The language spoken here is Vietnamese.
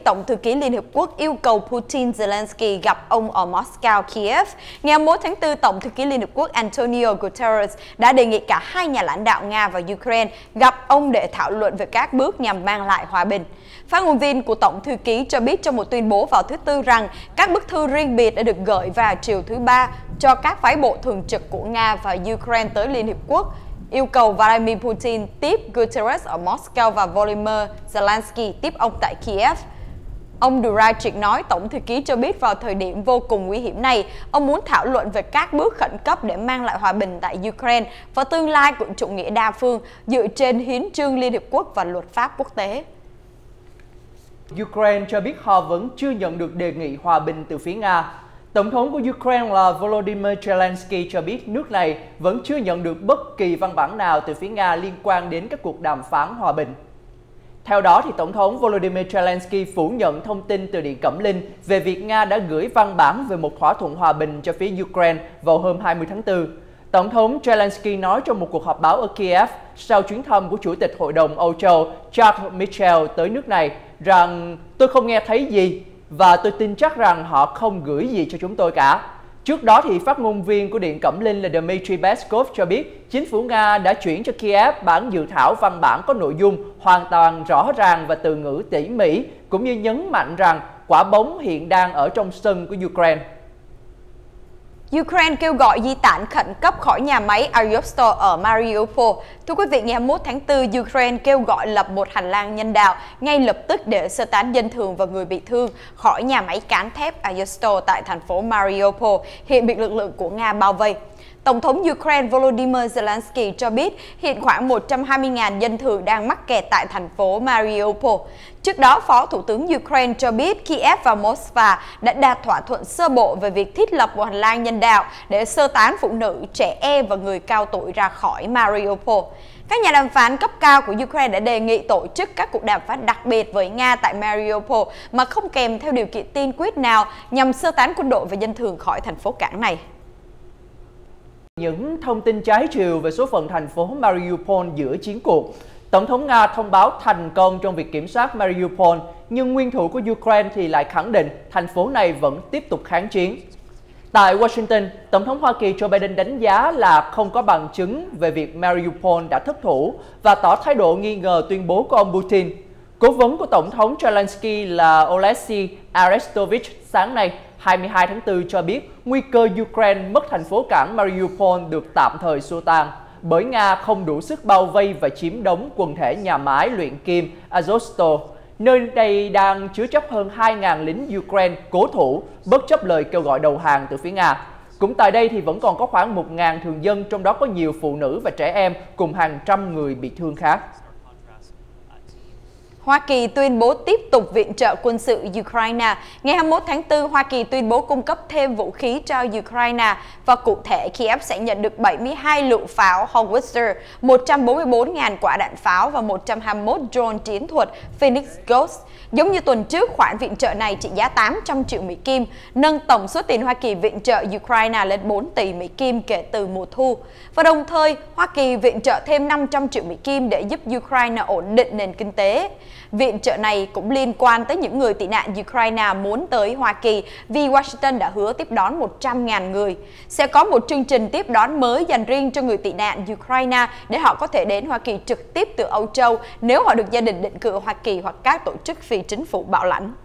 Tổng thư ký Liên Hợp Quốc yêu cầu Putin Zelensky gặp ông ở Moscow, Kiev. Ngày 21 tháng 4, Tổng thư ký Liên Hợp Quốc Antonio Guterres đã đề nghị cả hai nhà lãnh đạo Nga và Ukraine gặp ông để thảo luận về các bước nhằm mang lại hòa bình. Phát ngôn viên của Tổng thư ký cho biết trong một tuyên bố vào thứ Tư rằng các bức thư riêng biệt đã được gửi vào chiều thứ Ba cho các phái bộ thường trực của Nga và Ukraine tới Liên Hợp Quốc, yêu cầu Vladimir Putin tiếp Guterres ở Moscow và Volodymyr Zelensky tiếp ông tại Kiev. Ông Durachik nói Tổng thư ký cho biết vào thời điểm vô cùng nguy hiểm này, ông muốn thảo luận về các bước khẩn cấp để mang lại hòa bình tại Ukraine và tương lai của chủ nghĩa đa phương dựa trên hiến chương Liên Hợp Quốc và luật pháp quốc tế. Ukraine cho biết họ vẫn chưa nhận được đề nghị hòa bình từ phía Nga. Tổng thống của Ukraine là Volodymyr Zelensky cho biết nước này vẫn chưa nhận được bất kỳ văn bản nào từ phía Nga liên quan đến các cuộc đàm phán hòa bình. Theo đó, Tổng thống Volodymyr Zelensky phủ nhận thông tin từ Điện Cẩm Linh về việc Nga đã gửi văn bản về một thỏa thuận hòa bình cho phía Ukraine vào hôm 20 tháng 4. Tổng thống Zelensky nói trong một cuộc họp báo ở Kiev sau chuyến thăm của Chủ tịch Hội đồng Âu Châu Charles Michel tới nước này rằng tôi không nghe thấy gì và tôi tin chắc rằng họ không gửi gì cho chúng tôi cả. Trước đó phát ngôn viên của Điện Cẩm Linh là Dmitry Peskov cho biết chính phủ Nga đã chuyển cho Kiev bản dự thảo văn bản có nội dung hoàn toàn rõ ràng và từ ngữ tỉ mỉ, cũng như nhấn mạnh rằng quả bóng hiện đang ở trong sân của Ukraine. Ukraine kêu gọi di tản khẩn cấp khỏi nhà máy Azovstal ở Mariupol. Thưa quý vị, ngày 21 tháng 4, Ukraine kêu gọi lập một hành lang nhân đạo ngay lập tức để sơ tán dân thường và người bị thương khỏi nhà máy cán thép Azovstal tại thành phố Mariupol, hiện bị lực lượng của Nga bao vây. Tổng thống Ukraine Volodymyr Zelensky cho biết hiện khoảng 120.000 dân thường đang mắc kẹt tại thành phố Mariupol. Trước đó, Phó Thủ tướng Ukraine cho biết Kiev và Moscow đã đạt thỏa thuận sơ bộ về việc thiết lập một hành lang nhân đạo để sơ tán phụ nữ, trẻ em và người cao tuổi ra khỏi Mariupol. Các nhà đàm phán cấp cao của Ukraine đã đề nghị tổ chức các cuộc đàm phán đặc biệt với Nga tại Mariupol mà không kèm theo điều kiện tiên quyết nào nhằm sơ tán quân đội và dân thường khỏi thành phố cảng này. Những thông tin trái chiều về số phận thành phố Mariupol giữa chiến cuộc. Tổng thống Nga thông báo thành công trong việc kiểm soát Mariupol, nhưng nguyên thủ của Ukraine thì lại khẳng định thành phố này vẫn tiếp tục kháng chiến. Tại Washington, Tổng thống Hoa Kỳ Joe Biden đánh giá là không có bằng chứng về việc Mariupol đã thất thủ và tỏ thái độ nghi ngờ tuyên bố của ông Putin. Cố vấn của Tổng thống Zelensky là Oleksiy Arestovich sáng nay 22 tháng 4 cho biết nguy cơ Ukraine mất thành phố cảng Mariupol được tạm thời xua tan bởi Nga không đủ sức bao vây và chiếm đóng quần thể nhà máy luyện kim Azovstal. Nơi đây đang chứa chấp hơn 2.000 lính Ukraine cố thủ bất chấp lời kêu gọi đầu hàng từ phía Nga. Cũng tại đây vẫn còn có khoảng 1.000 thường dân, trong đó có nhiều phụ nữ và trẻ em cùng hàng trăm người bị thương khác. Hoa Kỳ tuyên bố tiếp tục viện trợ quân sự Ukraine. Ngày 21 tháng 4, Hoa Kỳ tuyên bố cung cấp thêm vũ khí cho Ukraine và cụ thể Kiev sẽ nhận được 72 lựu pháo Howitzer, 144.000 quả đạn pháo và 121 drone chiến thuật Phoenix Ghost. Giống như tuần trước, khoản viện trợ này trị giá 800 triệu Mỹ Kim, nâng tổng số tiền Hoa Kỳ viện trợ Ukraine lên 4 tỷ Mỹ Kim kể từ mùa thu. Và đồng thời, Hoa Kỳ viện trợ thêm 500 triệu Mỹ Kim để giúp Ukraine ổn định nền kinh tế. Viện trợ này cũng liên quan tới những người tị nạn Ukraine muốn tới Hoa Kỳ vì Washington đã hứa tiếp đón 100.000 người. Sẽ có một chương trình tiếp đón mới dành riêng cho người tị nạn Ukraine để họ có thể đến Hoa Kỳ trực tiếp từ Âu Châu nếu họ được gia đình định cư ở Hoa Kỳ hoặc các tổ chức phi chính phủ bảo lãnh.